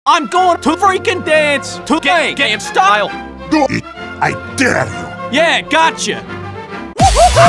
I'm going to freaking dance to game style. Do it. I dare you. Yeah, gotcha.